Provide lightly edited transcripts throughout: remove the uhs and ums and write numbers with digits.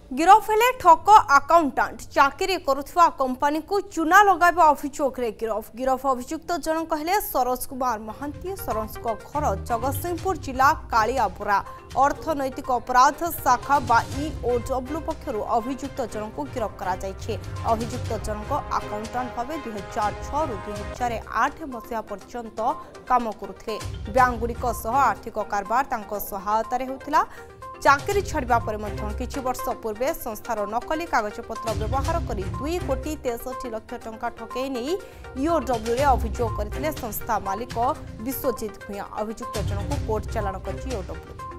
गिरफ हेले ठक आकाउंटाट चाकरी करुवा कंपानी को चूना लगाइबा अभियोग गिरफ अभियुक्त जनक हेले सरोज कुमार महांती। सरोज को घर जगतसिंहपुर जिला कालियाबुरा अर्थनैतिक अपराध शाखा EOW पक्षर अभियुक्त जनक गिरफ करा जायछि। अभियुक्त जनक आकाउंटाट भाव 2006 रु 2008 मसीहा पर्यंत काम करुथिले। बैंकगुड़िक आर्थिक कारबार तांको सहायतार होउथिला। चाकरी छाड़ा पर किछि वर्ष पूर्वे संस्थार नकली कागजपत्र व्यवहार कर 2 कोटी 63 लाख टंका ठकई नहीं EOW रे अभियोग करथिले संस्था मालिक विश्वजीत भूया। अभियुक्त जनक कोर्ट चालाण कर EOW।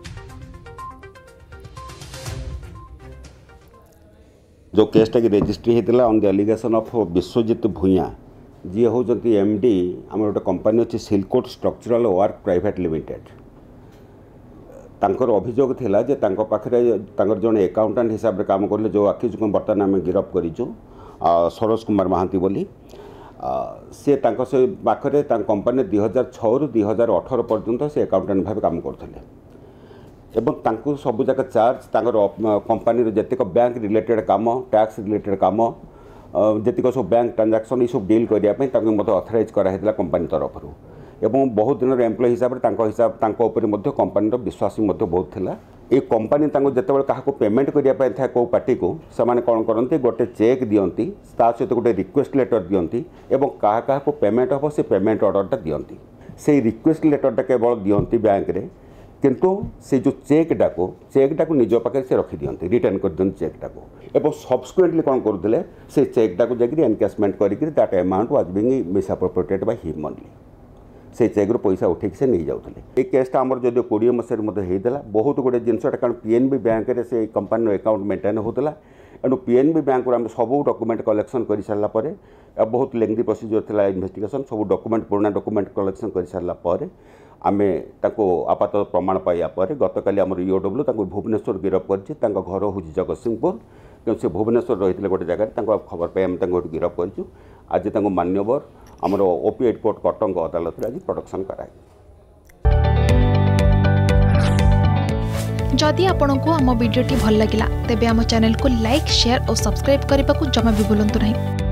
जो केसटा की रजिस्ट्री होता on the allegation of Bishwajit Bhuyan ji होती MD आम गोटे कंपनी अच्छी सिल्कोट स्ट्रक्चरल वर्क प्राइवेट लिमिटेड। तांकर अभियोग थिला जे तांको पाखरे तांकर जने अकाउंटेंट हिसाब रे काम करले जो आखिज को बर्तमान आम गिरफ करिजु सरोज कुमार महांती बोली। से तांको से पाखरे तां कंपनी 2006 रु 2018 पर्यंत से अकाउंटेंट भाव काम करथिले एवं तांको सब जाक चार्ज तांकर कंपनी रे जतिक बैंक रिलेटेड काम टैक्स रिलेटेड काम जतिक सब बैंक ट्रांजैक्शन ई सब डील करिया पई तांको मते ऑथराइज करा हेतला कंपनी तरफ एवं बहुत दिन एम्प्लॉय हिसाब से कंपनी विश्वास बहुत थिला। ये कंपनी जिते क्या पेमेंट करने था कौ पार्टी को से कौन करती गोटे चेक दियंती सहित गोटे रिक्वेस्ट लेटर दियंती एवं क्या को पेमेंट हम से पेमेंट ऑर्डरटा दियंती। से रिक्वेस्ट लेटरटा केवल दियंती बैंक रे किंतु से जो चेकटा को निज पाखे से रखी दियंती रिटर्न कर दियंती चेकटा को एवं सब्सिक्वेंटली कौन करते से चेकटा को जाकर एनकैशमेंट करके that amount was being misappropriated by him only. से चेक पैसा उठेक से नहीं जाते। ये केसटा आमर जो 20 मसीह होता बहुत गुटे जिनसा कारण PNB बैंक रे से कंपनी अकाउंट मेंटेन होता एणु PNB बैंक आम सब डॉक्यूमेंट कलेक्शन कर सारापर बहुत लेंथी प्रोसीजर था इन्वेस्टिगेशन सब डॉक्यूमेंट पुराना डॉक्यूमेंट कलेक्शन कर सारापर आम आपात प्रमाण पाइबापर गतकाली आम EOW भुवनेश्वर गिरफ कर घर हूँ जगतसिंहपुर क्योंकि से भुवनेश्वर रही गोटे जगह खबर पाई आम गिरफ कर आज मान्यवर आमर ओपीएड कोर्ट कटक अदालत आज प्रोडक्शन कराए। जदि आपंक आम भिडी भल लगा तेब आम चैनल को लाइक शेयर और सब्सक्राइब करने को जमा भी भूलु नहीं।